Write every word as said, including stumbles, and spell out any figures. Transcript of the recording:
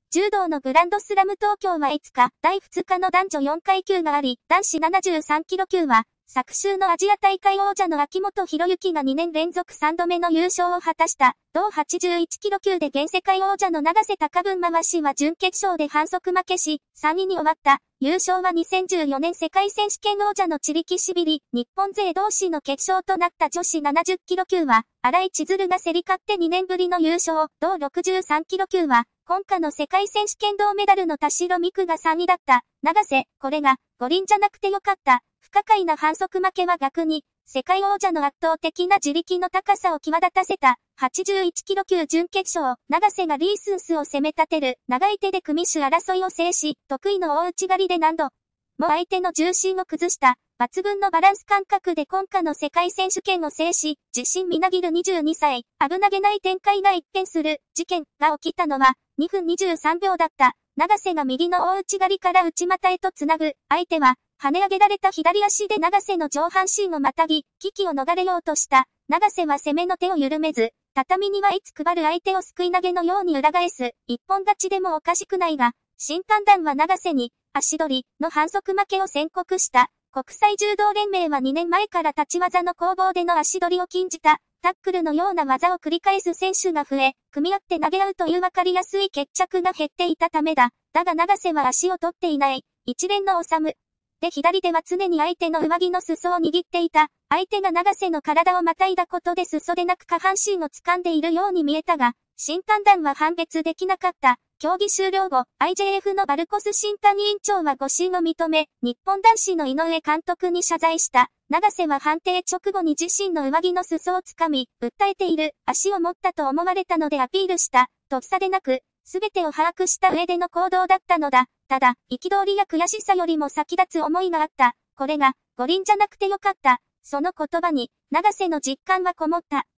柔道のグランドスラム東京はいつか、だいふつかの男女よんかい級があり、男子ななじゅうさんキロ級は、昨週のアジア大会王者の秋元博之がにねん連続さんどめの優勝を果たした、同はちじゅういちキロ級で現世界王者の永瀬貴文回しは準決勝で反則負けし、さんいに終わった。優勝はにせんじゅうよねん世界選手権王者のチリキシビリ、日本勢同士の決勝となった女子ななじゅっキロ級は、新井千鶴が競り勝ってにねんぶりの優勝、同ろくじゅうさんキロ級は、今夏の世界選手権銅メダルの田代未来がさんいだった。永瀬、これが、五輪じゃなくてよかった。不可解な反則負けは逆に、世界王者の圧倒的な自力の高さを際立たせた。はちじゅういちキロ級準決勝、永瀬がリースンスを攻め立てる、長い手で組手争いを制し、得意の大内刈りで何度も相手の重心を崩した。抜群のバランス感覚で今夏の世界選手権を制し、自信みなぎるにじゅうにさい、危なげない展開が一変する事件が起きたのは、にふんにじゅうさんびょうだった。永瀬が右の大内刈りから内股へとつなぐ、相手は、跳ね上げられた左足で永瀬の上半身をまたぎ、危機を逃れようとした。永瀬は攻めの手を緩めず、畳にはいつ配る相手をすくい投げのように裏返す、一本勝ちでもおかしくないが、審判団は永瀬に、足取りの反則負けを宣告した。国際柔道連盟はにねんまえから立ち技の攻防での足取りを禁じた。タックルのような技を繰り返す選手が増え、組み合って投げ合うというわかりやすい決着が減っていたためだ。だが永瀬は足を取っていない。一連の収む。で左手は常に相手の上着の裾を握っていた。相手が永瀬の体をまたいだことで裾でなく下半身を掴んでいるように見えたが、審判団は判別できなかった。競技終了後、アイジェーエフ のバルコス審判委員長は誤審を認め、日本男子の井上監督に謝罪した。永瀬は判定直後に自身の上着の裾を掴み、訴えている足を持ったと思われたのでアピールした。とさでなく、すべてを把握した上での行動だったのだ。ただ、憤りや悔しさよりも先立つ思いがあった。これが、五輪じゃなくてよかった。その言葉に、永瀬の実感はこもった。